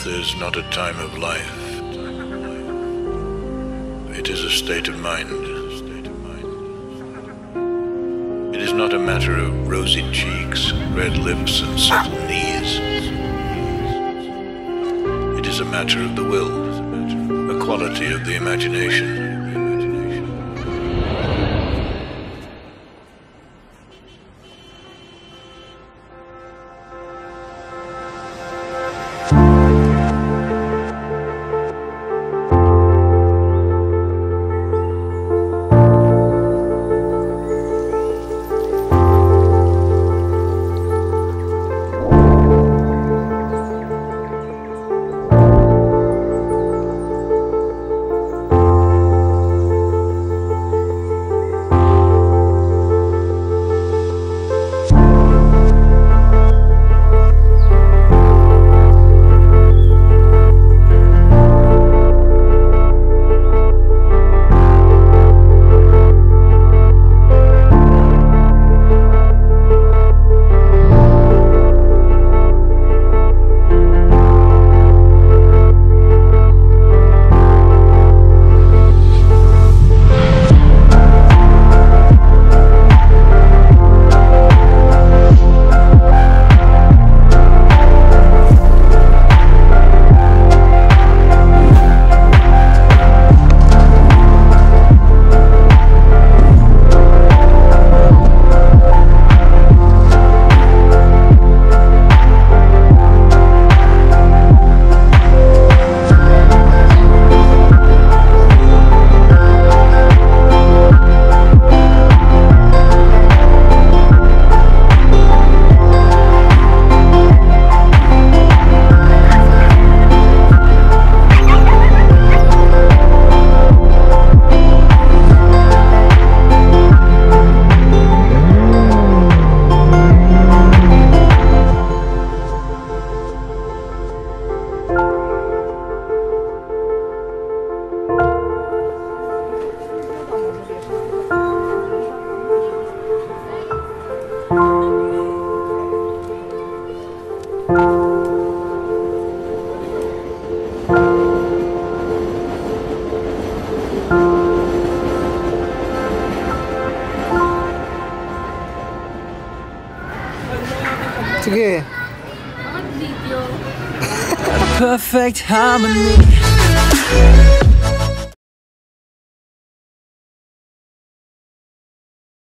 is not a time of life. It is a state of mind. It is not a matter of rosy cheeks, red lips, and supple knees. It is a matter of the will, a quality of the imagination. Sige. Perfect harmony.